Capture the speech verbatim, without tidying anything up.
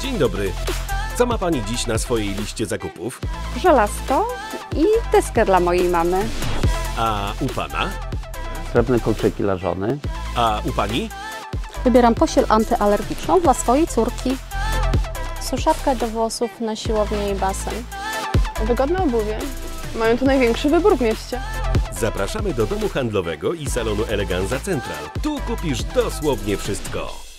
Dzień dobry. Co ma pani dziś na swojej liście zakupów? Żelazko i deskę dla mojej mamy. A u pana? Srebrne kolczyki dla żony. A u pani? Wybieram posiel antyalergiczną dla swojej córki. Suszarka do włosów na siłownię i basen. Wygodne obuwie. Mają tu największy wybór w mieście. Zapraszamy do domu handlowego i salonu Eleganza Central. Tu kupisz dosłownie wszystko.